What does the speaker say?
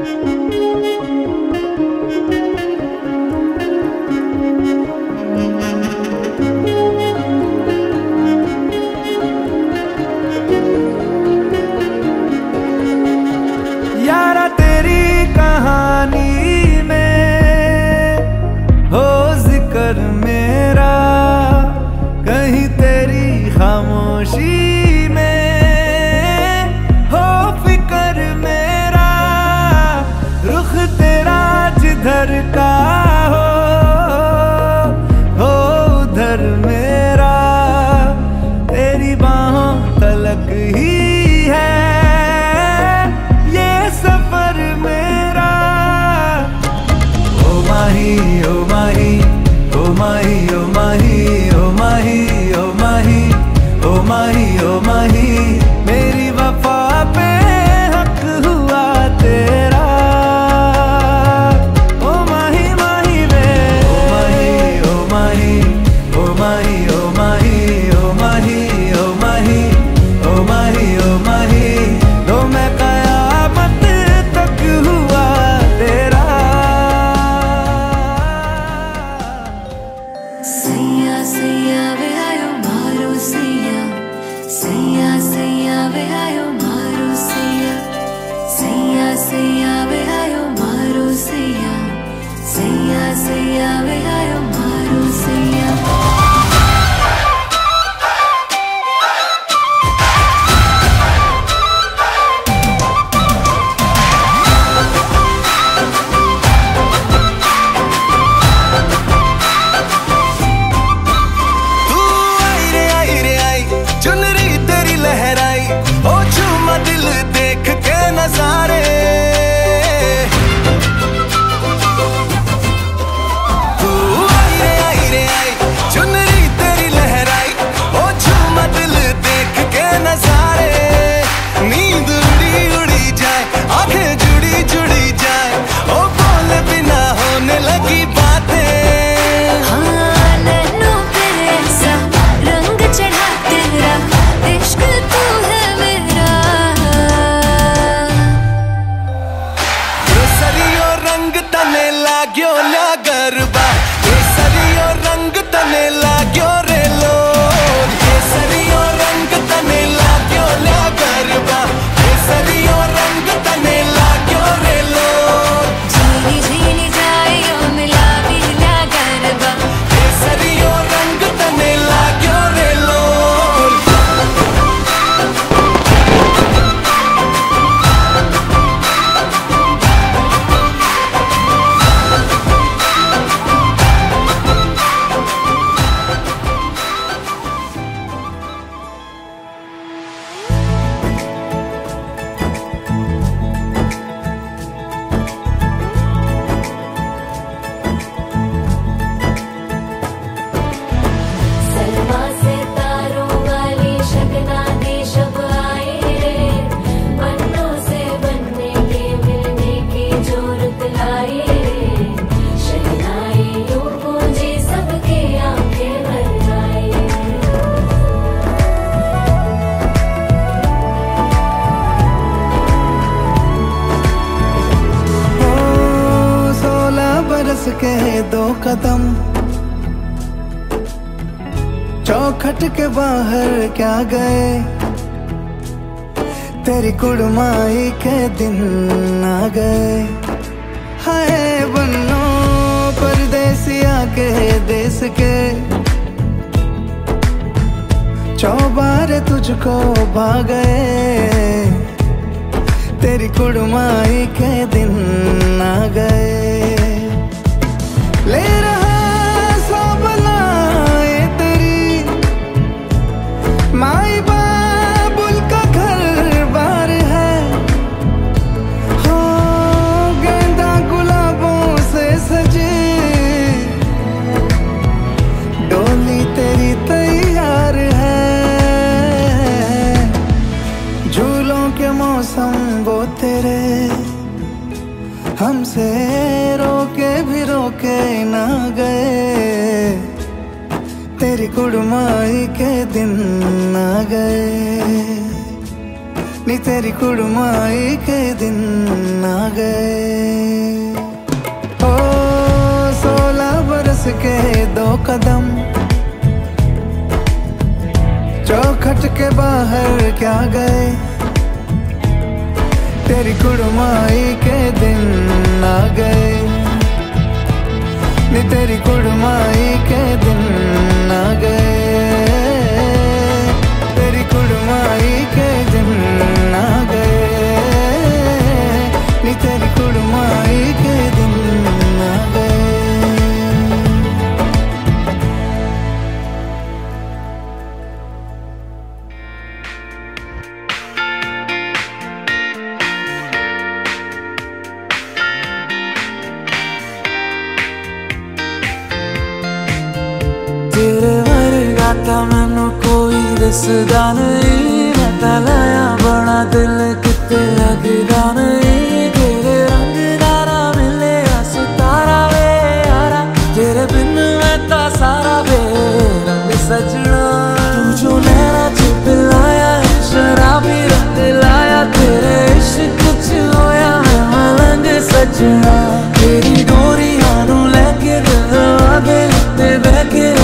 यारा तेरी कहानी में हो जिक्र मेरा, कहीं तेरी खामोशी में हो फिक्र मेरा। रुख तेरा जिधर का हो उधर मेरा, तेरी बाहों तलक ही है ये सफर मेरा। ओ माही ओ माही ओ माही ओ माही ओ माही ओ माही ओ माही ओ माही, मेरी वफा पे हक हुआ तेरा। ओ माही माही वे ओ माही ओ माही ओ माही ओ माही ओ माही ओ माही ओ माही ओ माही, तो मैं कयामत तक हुआ तेरा। सैया सैया वे आयो मारो सैया, सैया सैया वे आयो मारो सैया, सैया सैया वे आयो मारो सैया, सैया सैया वे आयो मारो सैया। तने लाग्यो ना गरबा, केसरियो रंग तने लाग्यो रे लो। केसरियो रंग तने लाग्यो ना गरबा, केसरियो रंग तने लाग्यो रे लो। झीली झीली जायो मिलावी ना गरबा, केसरियो रंग तने लाग्यो रे लो। के दो कदम चौखट के बाहर क्या गए, तेरी कुड़माई के दिन आ गए। हाय बन्नो परदेसिया के देश के, चौबारे तुझको भा गए, तेरी कुड़माई के दिन आ गए। ले रहा सब लाए तेरी माई बाबुल का घर बार है, हो गेंदा गुलाबों से सजे डोली तेरी तैयार है। झूलों के मौसम वो तेरे हमसे रोके भी रोके ना गए, तेरी कुड़माई के दिन आ गए, नी तेरी कुड़माई के दिन आ गए। के बाहर क्या गए, तेरी कुड़माई के दिन आ गए नी, तेरी कुड़माई के दिन आ गए, तेरी कुड़माई के दिन आ गए नी, तेरी कुड़माई के दिन आ गए। तेरे वर्गा ता मैनू कोई दसदा नहीं, मैं ता लाया बड़ा दिल किते लगदा नहीं, तेरे रंग दारा मिले सितारा वे यारा, तेरे बिन मैं ता सारा वे रंग सजना, तू जो नैना च पिलाया शराबी रंग लाया, तेरे इश्क च होया मैं मलंग सजना, तेरी डोरियां नू लेके दिल आगे ते बह के